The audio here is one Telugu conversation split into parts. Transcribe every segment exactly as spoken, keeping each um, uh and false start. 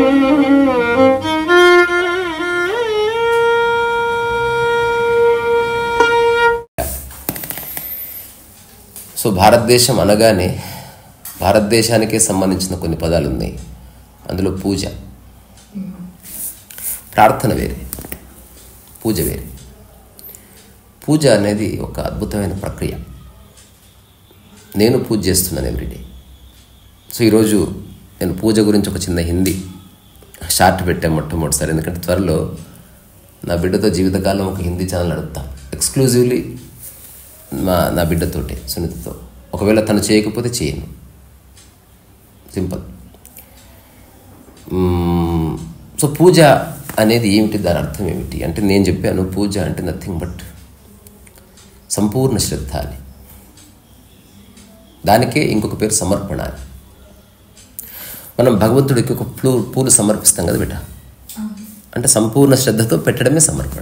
సో భారతదేశం అనగానే భారతదేశానికే సంబంధించిన కొన్ని పదాలు ఉన్నాయి. అందులో పూజ, ప్రార్థన వేరే, పూజ వేరే. పూజ అనేది ఒక అద్భుతమైన ప్రక్రియ. నేను పూజ చేస్తున్నాను ఎవ్రీడే. సో ఈరోజు నేను పూజ గురించి ఒక చిన్న హిందీ షార్ట్ పెట్టాను మొట్టమొదటిసారి. ఎందుకంటే త్వరలో నా బిడ్డతో జీవితకాలం ఒక హిందీ ఛానల్ నడుపుతా, ఎక్స్క్లూజివ్లీ మా నా బిడ్డతోటే, సునీతతో. ఒకవేళ తను చేయకపోతే చేయను, సింపుల్. సో పూజ అనేది ఏమిటి, దాని అర్థం ఏమిటి అంటే నేను చెప్పాను, పూజ అంటే నథింగ్ బట్ సంపూర్ణ శ్రద్ధ అని. దానికే ఇంకొక పేరు సమర్పణ అని. మనం భగవంతుడికి ఒక పూలు పూలు సమర్పిస్తాం కదా బిడ్డ, అంటే సంపూర్ణ శ్రద్ధతో పెట్టడమే సమర్పణ.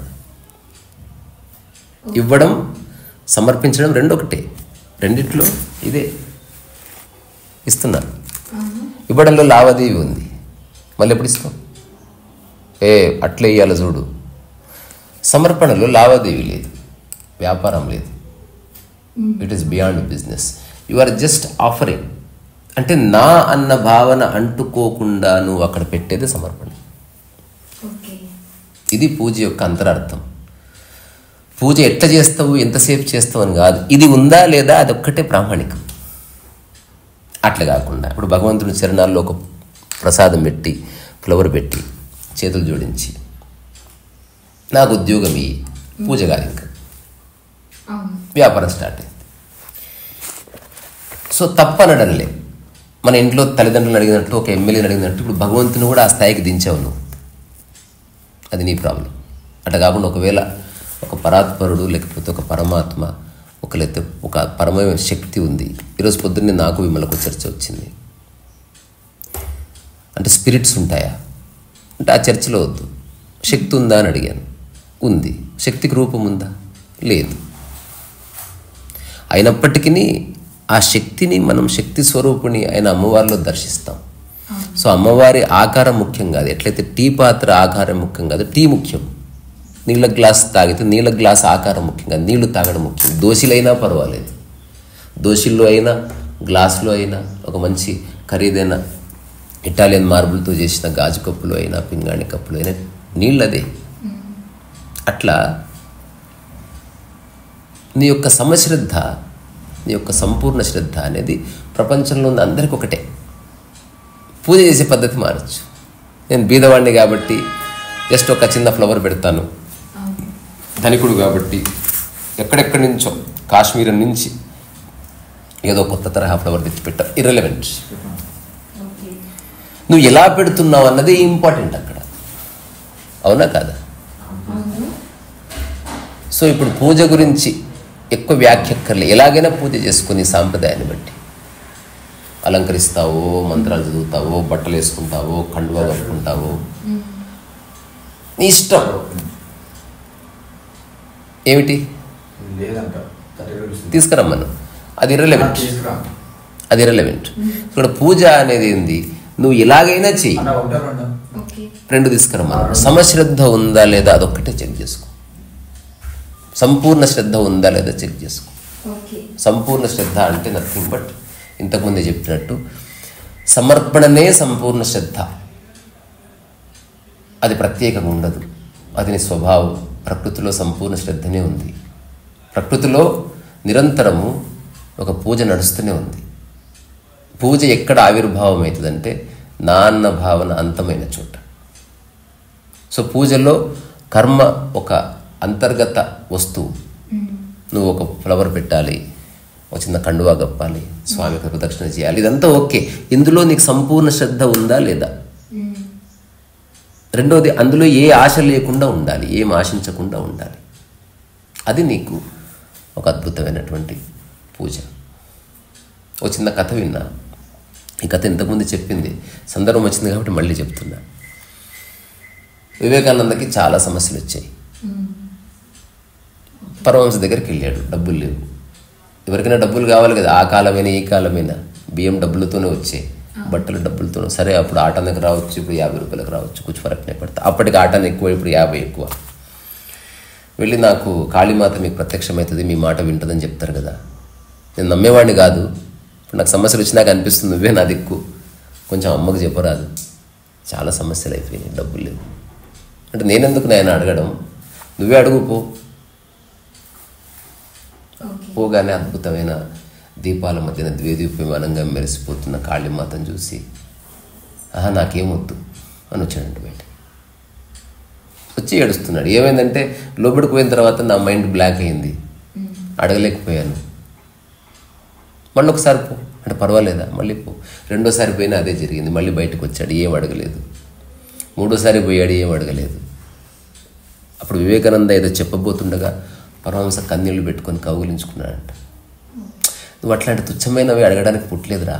ఇవ్వడం, సమర్పించడం రెండు ఒకటే. రెండిట్లో ఇదే ఇస్తున్నారు. ఇవ్వడంలో లావాదేవీ ఉంది, మళ్ళీ ఎప్పుడు ఇస్తాం? ఏ అట్లే ఇయ్యాలి చూడు. సమర్పణలో లావాదేవీ లేదు, వ్యాపారం లేదు. It is beyond business. You are just offering. అంటే నా అన్న భావన అంటుకోకుండా నువ్వు అక్కడ పెట్టేది సమర్పణ. ఇది పూజ యొక్క అంతరార్థం. పూజ ఎట్లా చేస్తావు, ఎంతసేపు చేస్తావు అని కాదు, ఇది ఉందా లేదా అదొక్కటే ప్రామాణికం. అట్లా కాకుండా ఇప్పుడు భగవంతుని చరణాల్లో ఒక ప్రసాదం పెట్టి, ఫ్లవర్ పెట్టి, చేతులు జోడించి నాకు ఉద్యోగం ఇయ్యి, పూజ కాదు, ఇంకా వ్యాపారం స్టార్ట్ అయింది. సో తప్పనడంలే. మన ఇంట్లో తల్లిదండ్రులను అడిగినట్టు, ఒక ఎమ్మెల్యేని అడిగినట్టు ఇప్పుడు భగవంతుని కూడా ఆ స్థాయికి దించావు నువ్వు, అది నీ ప్రాబ్లం. అట్లా కాకుండా ఒకవేళ ఒక పరాత్పరుడు లేకపోతే ఒక పరమాత్మ, ఒక లేకపోతే ఒక పరమైన శక్తి ఉంది. ఈరోజు పొద్దున్నే నాకు విమలకు చర్చ వచ్చింది. అంటే స్పిరిట్స్ ఉంటాయా అంటే ఆ చర్చలో వద్దు. శక్తి ఉందా అని అడిగాను. ఉంది. శక్తికి రూపం ఉందా? లేదు. అయినప్పటికీ ఆ శక్తిని మనం శక్తి స్వరూపిణి అయిన అమ్మవారిలో దర్శిస్తాం. సో అమ్మవారి ఆకారం ముఖ్యం కాదు. ఎట్లయితే టీ పాత్ర ఆకారం ముఖ్యం కాదు, టీ ముఖ్యం. నీళ్ళ గ్లాస్ తాగితే నీళ్ళ గ్లాస్ ఆకారం ముఖ్యం కాదు, నీళ్లు తాగడం ముఖ్యం. దోశలైనా పర్వాలేదు, దోశల్లో అయినా గ్లాసులో అయినా, ఒక మంచి ఖరీదైన ఇటాలియన్ మార్బుల్తో చేసిన గాజు కప్పులు అయినా, పింగాణి కప్పులు అయినా, నీళ్ళదే. అట్లా నీ యొక్క సమశ్రద్ధ, నీ యొక్క సంపూర్ణ శ్రద్ధ అనేది ప్రపంచంలో ఉన్న అందరికీ ఒకటే. పూజ చేసే పద్ధతి మారచ్చు. నేను బీదవాడిని కాబట్టి జస్ట్ ఒక చిన్న ఫ్లవర్ పెడతాను, ధనికుడు కాబట్టి ఎక్కడెక్కడి నుంచో కాశ్మీర్ నుంచి ఏదో కొత్త తరహా ఫ్లవర్ తెచ్చిపెట్టా, ఇర్రెలవెంట్. నువ్వు ఎలా పెడుతున్నావు అన్నది ఇంపార్టెంట్ అక్కడ, అవునా కాదా? సో ఇప్పుడు పూజ గురించి ఎక్కువ వ్యాఖ్యక్కర్లే. ఎలాగైనా పూజ చేసుకుని సాంప్రదాయాన్ని బట్టి అలంకరిస్తావో, మంత్రాలు చదువుతావో, బట్టలు వేసుకుంటావో, కండువా కప్పుకుంటావో, నీ ఇష్టం. ఏమిటి తీసుకురమ్మను, అది ఇర్రెలవెంట్, అది ఇర్రెలవెంట్. ఇక్కడ పూజ అనేది ఏంది, నువ్వు ఎలాగైనా చెయ్యి, రెండు తీసుకురమ్మను. సమశ్రద్ధ ఉందా లేదా అదొక్కటే చెక్ చేసుకో. సంపూర్ణ శ్రద్ధ ఉందా లేదా చెక్ చేసుకో. సంపూర్ణ శ్రద్ధ అంటే నథింగ్ బట్ ఇంతకుముందే చెప్పినట్టు సమర్పణనే సంపూర్ణ శ్రద్ధ. అది ప్రత్యేకంగా ఉండదు, అది నీ స్వభావం. ప్రకృతిలో సంపూర్ణ శ్రద్ధనే ఉంది. ప్రకృతిలో నిరంతరము ఒక పూజ నడుస్తూనే ఉంది. పూజ ఎక్కడ ఆవిర్భావం అవుతుందంటే నా అన్న భావన అంతమైన చోట. సో పూజలో కర్మ ఒక అంతర్గత వస్తువు. నువ్వు ఒక ఫ్లవర్ పెట్టాలి, ఒక చిన్న కండువా కప్పాలి, స్వామికి ప్రదక్షిణ చేయాలి, ఇదంతా ఓకే. ఇందులో నీకు సంపూర్ణ శ్రద్ధ ఉందా లేదా? రెండోది, అందులో ఏ ఆశ లేకుండా ఉండాలి, ఏం ఆశించకుండా ఉండాలి. అది నీకు ఒక అద్భుతమైనటువంటి పూజ. ఒక చిన్న కథ విన్నా. ఈ కథ ఇంతకుముందు చెప్పింది, సందర్భం వచ్చింది కాబట్టి మళ్ళీ చెప్తున్నా. వివేకానందకి చాలా సమస్యలు వచ్చాయి. పరమహంస దగ్గరికి వెళ్ళాడు, డబ్బులు లేవు. ఎవరికైనా డబ్బులు కావాలి కదా, ఆ కాలమైనా ఈ కాలమైనా బియ్యం డబ్బులతోనే వచ్చాయి. బట్టలు డబ్బులతో. సరే అప్పుడు ఆటానికి రావచ్చు, ఇప్పుడు యాభై రూపాయలకు రావచ్చు, కొంచెం ఫరక్ నే పడతా. అప్పటికి ఆటాన్ని ఎక్కువ, ఇప్పుడు యాభై ఎక్కువ. వెళ్ళి నాకు కాళీమాత మీకు ప్రత్యక్షమవుతుంది, మీ మాట వింటుందని చెప్తారు కదా. నేను నమ్మేవాడిని కాదు. ఇప్పుడు నాకు సమస్యలు వచ్చినాక అనిపిస్తుంది నువ్వే నా దిక్కు, కొంచెం అమ్మకు చెప్పరాదు, చాలా సమస్యలు అయిపోయినాయి, డబ్బులు లేవు అంటే నేనెందుకు నేను అడగడం, నువ్వే అడుగు పో. పోగానే అద్భుతమైన దీపాల మధ్యన ద్వేదీప్యమానంగా మెరిసిపోతున్న కాళీమాతను చూసి ఆహా నాకేమొద్దు అని వచ్చాడంట బయట. వచ్చి ఏడుస్తున్నాడు. ఏమైందంటే లోపలికి పోయిన తర్వాత నా మైండ్ బ్లాక్ అయింది, అడగలేకపోయాను. మళ్ళీ ఒకసారి పో అంటే పర్వాలేదా, మళ్ళీ పో. రెండోసారి పోయినా అదే జరిగింది. మళ్ళీ బయటకు వచ్చాడు, ఏం అడగలేదు. మూడోసారి పోయాడు, ఏం అడగలేదు. అప్పుడు వివేకానంద ఏదో చెప్పబోతుండగా పరమహంస కన్నీళ్లు పెట్టుకొని కౌగిలించుకున్నాడంట. నువ్వు అట్లాంటి తుచ్చమైనవి అడగడానికి పుట్టలేదురా,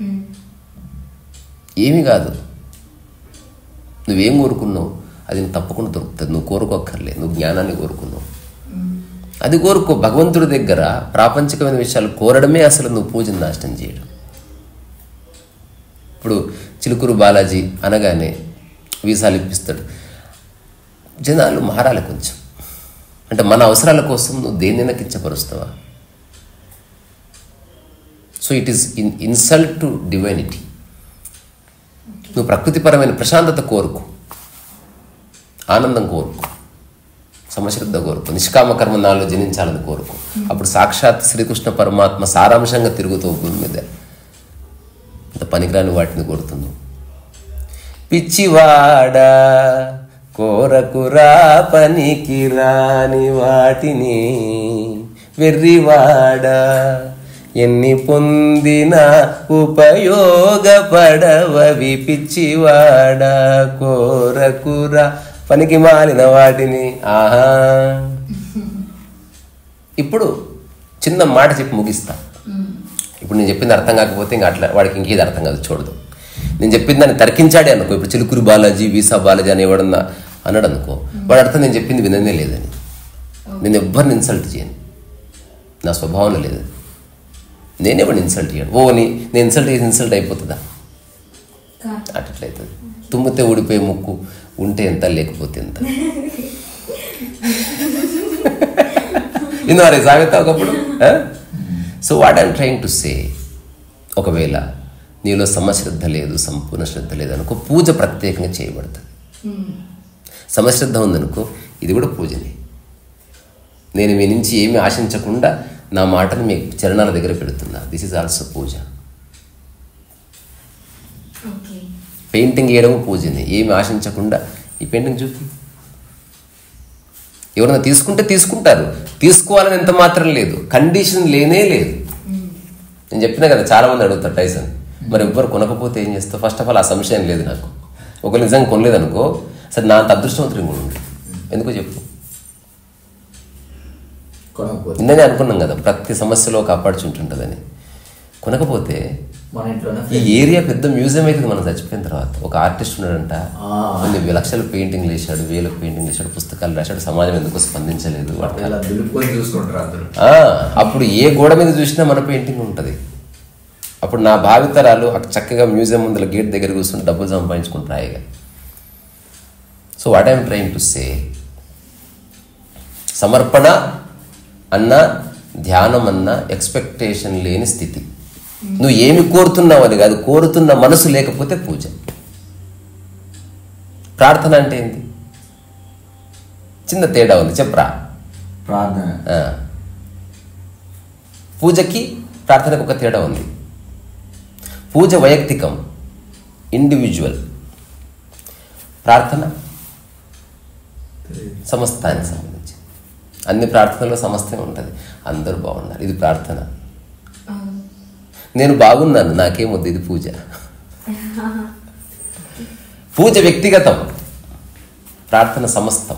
ఏమీ కాదు, నువ్వేం కోరుకున్నావు అది నీకు తప్పకుండా దొరుకుతుంది. నువ్వు కోరుకోక్కర్లేదు, నువ్వు జ్ఞానాన్ని కోరుకున్నావు, అది కోరుకో. భగవంతుడి దగ్గర ప్రాపంచికమైన విషయాలు కోరడమే అసలు నువ్వు పూజను నాశనం చేయడం. ఇప్పుడు చిలుకూరు బాలాజీ అనగానే వీసాలు ఇప్పిస్తాడు. జనాలు మారాలి కొంచెం. అంటే మన అవసరాల కోసం నువ్వు దేన్నైనా కించపరుస్తావా? So it is in insult to divinity. నువ్వు ప్రకృతిపరమైన ప్రశాంతత కోరుకు, ఆనందం కోరుకు, సమశ్రద్ధ కోరుకు, నిష్కామ కర్మ నాలో జనించాలని కోరుకు. అప్పుడు సాక్షాత్ శ్రీకృష్ణ పరమాత్మ సారాంశంగా తిరుగుతావు భూమి మీద. అంత పనికిరాని వాటిని కోరుతున్నావు. పిచ్చివాడా కోరకురా పనికి రాని వాటిని, వెర్రివాడా ఎన్ని పొందినా ఉపయోగపడవవి, పిచ్చివాడా కోరకురా పనికి మాలిన వాటిని. ఆహా, ఇప్పుడు చిన్న మాట చెప్పి ముగిస్తా. ఇప్పుడు నేను చెప్పింది అర్థం కాకపోతే ఇంకా అట్లా వాడికి ఇంకేది అర్థం కాదు, చూడదు. నేను చెప్పింది దాన్ని తర్కించాడే అనుకో, ఇప్పుడు చిలుకూరు బాలాజీ వీసా బాలాజీ అని ఎవడన్నా అన్నాడు అనుకో, వాడు అర్థం నేను చెప్పింది విననే లేదని. నేను ఎవ్వరిని ఇన్సల్ట్ చేయను, నా స్వభావంలో లేదు. నేనే వాడిని ఇన్సల్ట్ చేయను. ఓ నీ నేను ఇన్సల్ట్ చేసి ఇన్సల్ట్ అయిపోతుందా? అట్లయితుంది. తుమ్మితే ఊడిపోయే ముక్కు ఉంటే ఎంత, లేకపోతే ఎంత. ఇన్నారే సామెత ఒకప్పుడు. So what I'm trying to say, ఒకవేళ నీలో సమశ్రద్ధ లేదు, సంపూర్ణ శ్రద్ధ లేదు అనుకో, పూజ ప్రత్యేకంగా చేయబడుతుంది. సమశ్రద్ధ ఉందనుకో, ఇది కూడా పూజనే. నేను మీ నుంచి ఏమీ ఆశించకుండా నా మాటను మీ చరణాల దగ్గర పెడుతున్నా. This is also puja. Painting వేయడం పూజనే. ఏమి ఆశించకుండా ఈ పెయింటింగ్ చూపి. ఎవరైనా తీసుకుంటే తీసుకుంటారు, తీసుకోవాలని ఎంత మాత్రం లేదు, కండిషన్ లేనే లేదు. నేను చెప్పినా కదా, చాలామంది అడుగుతారు టైసన్ మరి ఎవ్వరు కొనకపోతే ఏం చేస్తావు? ఫస్ట్ ఆఫ్ ఆల్ ఆ సంశయం లేదు నాకు. ఒకరు నిజంగా కొనలేదనుకో, సరే నా అంత అదృష్టవంతులు కూడా ఉంది. ఎందుకో చెప్పు. నిన్ననే అనుకున్నాం కదా, ప్రతి సమస్యలో ఒక ఆపర్చునిటీ ఉంటుందని. కొనకపోతే ఈ ఏరియా పెద్ద మ్యూజియం అవుతుంది మనం చచ్చిపోయిన తర్వాత. ఒక ఆర్టిస్ట్ ఉన్నాడంట, కొన్ని లక్షల పెయింటింగ్లు వేసాడు, వేల పెయింటింగ్లు వేసాడు, పుస్తకాలు రాశాడు, సమాజం ఎందుకు స్పందించలేదు. అప్పుడు ఏ గోడ మీద చూసినా మన పెయింటింగ్ ఉంటుంది. అప్పుడు నా భావితరాలు చక్కగా మ్యూజియం ముందర గేట్ దగ్గర కూర్చుని డబ్బులు సంపాదించుకుంటారు హాయిగా. So what I'm trying to say, సమర్పణ అన్న, ధ్యానం అన్న ఎక్స్పెక్టేషన్ లేని స్థితి. నువ్వు ఏమి కోరుతున్నావు అని కాదు, కోరుతున్న మనసు లేకపోతే పూజ. ప్రార్థన అంటే ఏంటి? చిన్న తేడా ఉంది, చెప్పరా. ప్రార్థన పూజకి ప్రార్థనకు ఒక తేడా ఉంది. పూజ వైయక్తికం, ఇండివిజువల్. ప్రార్థన సమస్తానికి సంబంధించి. అన్ని ప్రార్థనలో సమస్తం ఉంటుంది, అందరూ బాగున్నారు, ఇది ప్రార్థన. నేను బాగున్నాను, నాకేమొద్దు, ఇది పూజ. పూజ వ్యక్తిగతం, ప్రార్థన సమస్తం.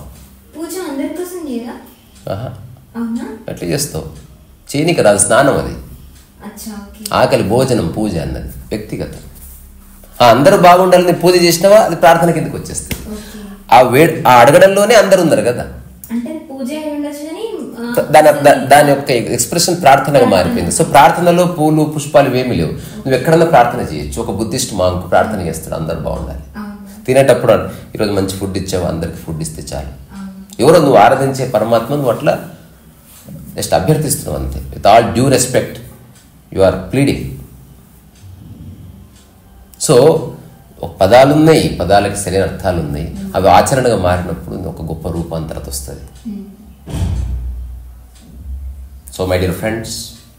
ఎట్లా చేస్తావు? చేయనికి రాదు, స్నానం అది. ఆకలి, భోజనం, పూజ అన్నది వ్యక్తిగతం. అందరూ బాగుండాలని పూజ చేసినావా, అది ప్రార్థన కిందకి వచ్చేస్తుంది. ఆ వే ఆ అడగడంలోనే అందరు ఉన్నారు కదా. దాని దాని యొక్క ఎక్స్ప్రెషన్ ప్రార్థనగా మారిపోయింది. సో ప్రార్థనలో పూలు పుష్పాలు ఏమీ లేవు. నువ్వు ఎక్కడన్నా ప్రార్థన చేయొచ్చు. ఒక బుద్ధిస్ట్ మాంక్ ప్రార్థన చేస్తాడు, అందరు బాగుండాలి. తినేటప్పుడు ఈరోజు మంచి ఫుడ్ ఇచ్చావు, అందరికి ఫుడ్ ఇస్తే చాలు. ఎవరో నువ్వు ఆరాధించే పరమాత్మ నువ్వు అట్లా జస్ట్ అభ్యర్థిస్తున్నావు అంతే. With all due respect you are pleading. So ఒక పదాలు ఉన్నాయి, పదాలకి సరైన అర్థాలు ఉన్నాయి. అవి ఆచరణగా మారినప్పుడు ఒక గొప్ప రూపాంతరత వస్తుంది. సో మై డియర్ ఫ్రెండ్స్,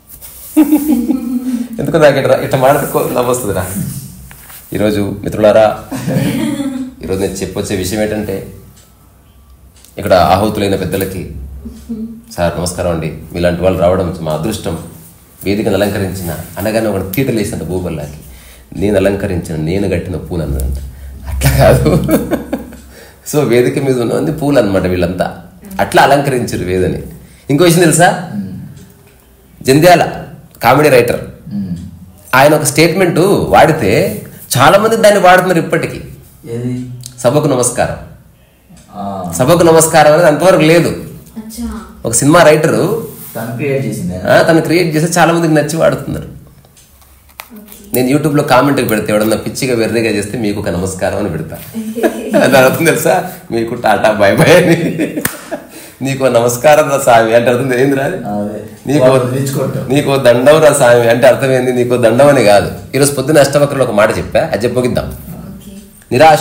ఎందుకు నాకు ఇట్లా ఇట్లా మాట్లాడుకో నవ్వొస్తుంది రా. ఈరోజు మిత్రులారా, ఈరోజు నేను చెప్పొచ్చే విషయం ఏంటంటే, ఇక్కడ ఆహుతులైన పెద్దలకి సార్ నమస్కారం అండి, మీలాంటి వాళ్ళు రావడం మా అదృష్టం. వేదికను అలంకరించిన అనగానే ఒక తీటలు వేసినంత భూగల్లాకి నేను అలంకరించిన నేను కట్టిన పూలు అన్నదంట. అట్లా కాదు. సో వేదిక మీద ఉన్నది పూలు అనమాట. వీళ్ళంతా అట్లా అలంకరించారు వేదని. ఇంకో విషయం తెలుసా, జంధ్యాల కామెడీ రైటర్ ఆయన ఒక స్టేట్మెంట్ వాడితే చాలా మంది దాన్ని వాడుతున్నారు ఇప్పటికీ. సభకు నమస్కారం, సభకు నమస్కారం అనేది అంతవరకు లేదు. ఒక సినిమా రైటరు తను క్రియేట్ చేసి చాలా మందికి నచ్చి వాడుతున్నారు. నేను యూట్యూబ్లో కామెంట్కి పెడితే ఎవడన్నా పిచ్చిగా వెర్రిగా చేస్తే మీకు ఒక నమస్కారం అని పెడతా. అది అర్థం తెలుసా, మీకు టాటా బై బై అని. నీకు నమస్కారం రా స్వామి అంటే అర్థం ఏంది రాదు. నీకు నీకు దండం రా స్వామి అంటే అర్థమైంది నీకు దండం అని కాదు. ఈరోజు పొద్దున్న అష్టవక్రలో ఒక మాట చెప్పా, అది చెప్పగిద్దాం. నిరాశ,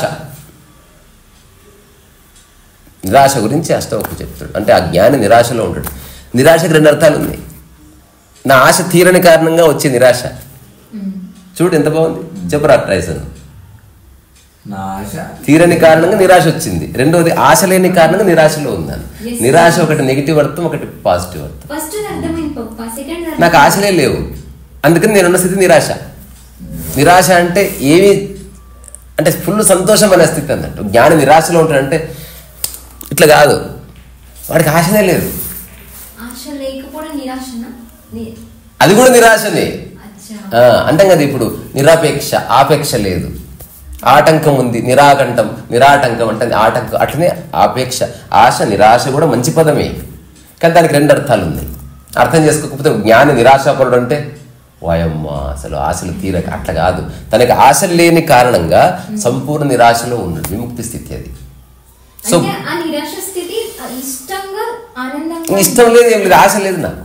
నిరాశ గురించి అష్టవక్రుడు చెప్తాడు. అంటే ఆ జ్ఞాని నిరాశలో ఉంటాడు. నిరాశకు రెండు అర్థాలు ఉన్నాయి. నా ఆశ తీరని కారణంగా వచ్చే నిరాశ. చూడు ఎంత బాగుంది, చెప్పరా ట్రైసన్. తీరని కారణంగా నిరాశ వచ్చింది. రెండవది ఆశ లేని కారణంగా నిరాశలో ఉన్నాను. నిరాశ ఒకటి నెగిటివ్ అర్థం, ఒకటి పాజిటివ్ అర్థం. నాకు ఆశలే లేవు, అందుకని నేనున్న స్థితి నిరాశ. నిరాశ అంటే ఏమి అంటే ఫుల్ సంతోషం అనే స్థితి అన్నట్టు. జ్ఞాని నిరాశలో ఉంటాడంటే ఇట్లా కాదు, వాడికి ఆశనే లేదు. అది కూడా నిరాశనే అంటాం కదా. ఇప్పుడు నిరాపేక్ష, ఆపేక్ష లేదు. ఆటంకం ఉంది, నిరాకంఠం, నిరాటంకం అంటే ఆటంకం. అట్లనే ఆపేక్ష, ఆశ, నిరాశ కూడా మంచి పదమే, కానీ దానికి రెండు అర్థాలు ఉన్నాయి. అర్థం చేసుకోకపోతే జ్ఞాని నిరాశాపరుడు అంటే వాయమ్మ అసలు ఆశలు తీరక, అట్లా కాదు. తనకి ఆశ లేని కారణంగా సంపూర్ణ నిరాశలో ఉన్నాడు. విముక్తి స్థితి అది. సో ఇష్టం లేదు, ఏం లేదు, ఆశ లేదు నాకు.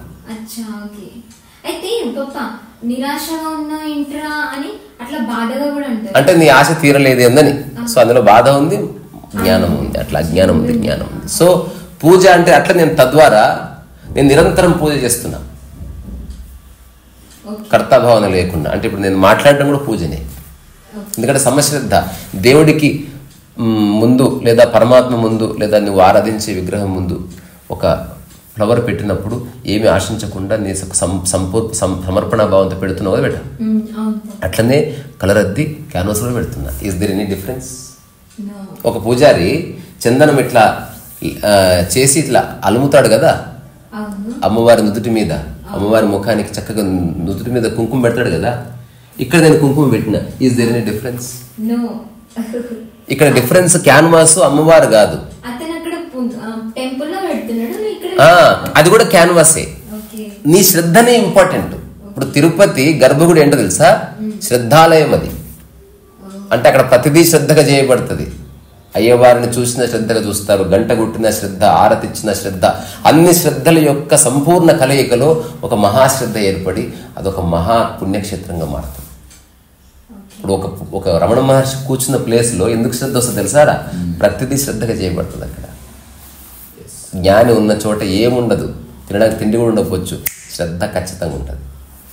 అంటే నీ ఆశ తీరలేదు ఏందని. సో అందులో బాధ ఉంది, జ్ఞానం ఉంది. అట్లా అజ్ఞానం ఉంది, జ్ఞానం ఉంది. సో పూజ అంటే అట్లా నేను తద్వారా నేను నిరంతరం పూజ చేస్తున్నా, కర్తాభావన లేకుండా. అంటే ఇప్పుడు నేను మాట్లాడడం కూడా పూజనే. ఎందుకంటే సమశ్రద్ధ. దేవుడికి ముందు లేదా పరమాత్మ ముందు లేదా నువ్వు ఆరాధించే విగ్రహం ముందు ఒక ఫ్లవర్ పెట్టినప్పుడు ఏమి ఆశించకుండా నీ సంపూర్ సమర్పణ భావంతో పెడుతున్నావు కదా బెట. అట్లనే కలర్ అద్ది క్యాన్వాస్లో పెడుతున్నా. Is there any difference? ఒక పూజారి చందనం ఇట్లా చేసి ఇట్లా అలుముతాడు కదా అమ్మవారి నుదుటి మీద, అమ్మవారి ముఖానికి చక్కగా నుదుటి మీద కుంకుమ పెడతాడు కదా. ఇక్కడ నేను కుంకుమ పెట్టిన, ఈజ్ దర్ ఎనీ డిఫరెన్స్? ఇక్కడ డిఫరెన్స్ క్యాన్వాస్, అమ్మవారు కాదు. అది కూడా క్యాన్వాసే. నీ శ్రద్ధనే ఇంపార్టెంట్. ఇప్పుడు తిరుపతి గర్భగుడి ఏంటో తెలుసా? శ్రద్ధాలయం. అది అంటే అక్కడ ప్రతిదీ శ్రద్ధగా చేయబడుతుంది. అయ్యవారిని చూసిన శ్రద్ధగా చూస్తారు, గంట కొట్టిన శ్రద్ధ, ఆరతిచ్చిన శ్రద్ధ, అన్ని శ్రద్ధల యొక్క సంపూర్ణ కలయికలో ఒక మహాశ్రద్ధ ఏర్పడి అదొక మహా పుణ్యక్షేత్రంగా మారుతుంది. ఇప్పుడు ఒక ఒక రమణ మహర్షి కూర్చున్న ప్లేస్లో ఎందుకు శ్రద్ధ వస్తుంది తెలుసారా? ప్రతిదీ శ్రద్ధగా చేయబడుతుంది. అక్కడ జ్ఞాని ఉన్న చోట ఏముండదు, తినడానికి తిండి కూడా ఉండకపోవచ్చు, శ్రద్ధ ఖచ్చితంగా ఉంటుంది.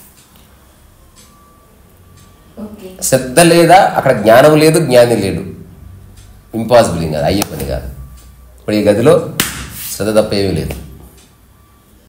శ్రద్ధ లేదా అక్కడ జ్ఞానం లేదు, జ్ఞాని లేడు. ఇంపాసిబుల్, ఇంకా అయ్యే పని కాదు. ఇప్పుడు ఈ గదిలో శ్రద్ధ తప్ప ఏమీ లేదు.